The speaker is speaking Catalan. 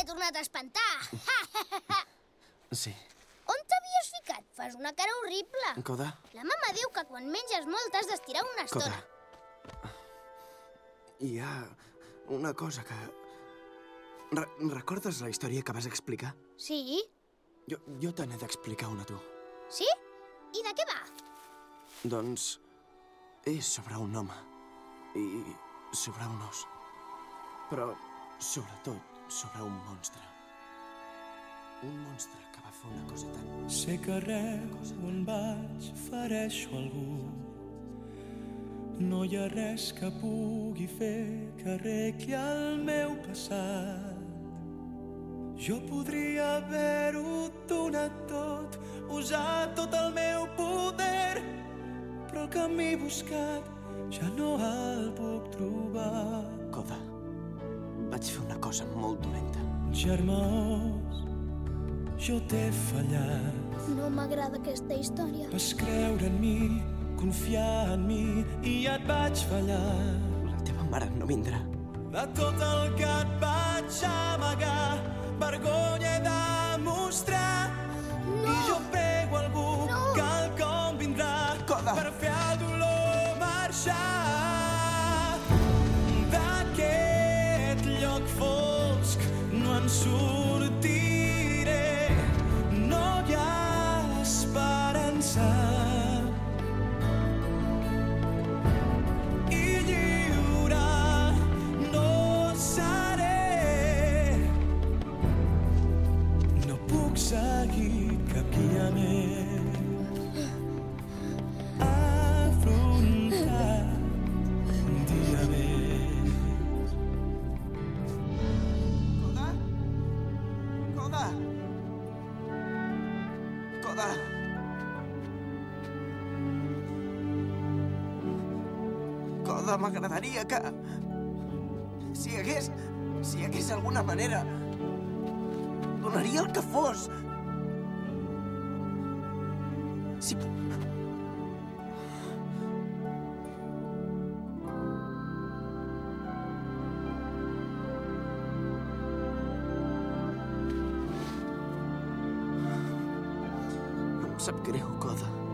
tornat a espantar. Sí. On t'havies ficat? Fas una cara horrible. Coda? La mama diu que quan menges molt has d'estirar una estona. Coda. Hi ha una cosa que... Recordes la història que vas explicar? Sí? Jo te n'he d'explicar una a tu. Sí? I de què va? Doncs és sobre un home i sobre un os. Però, sobretot, sobre un monstre. Un monstre que va fer una cosa tan... Sé que arreu on vaig fereixo algú. No hi ha res que pugui fer que arregli el meu passat. Jo podria haver-ho donat tot, usat tot el meu poder, però el camí buscat ja no el puc trobar. Coda, vaig fer una cosa molt dolenta. Germà Os, jo t'he fallat. No m'agrada aquesta història. Vas creure en mi, confiar en mi, i ja et vaig fallar. La teva mare no vindrà. De tot el que et vaig amagar, vergonya he de mostrar. No! I jo prego algú, No! quelcom vindrà Coda! per fer el dolor marxar. D'aquest lloc fosc no en sortiré. No hi ha esperança. I lliure no seré. No puc seguir cap guia més. Afrontar un dia més. Coda? Coda? Coda? Coda, m'agradaria que... Si hi hagués alguna manera... Donaria el que fos. Si... Em sap greu, Coda.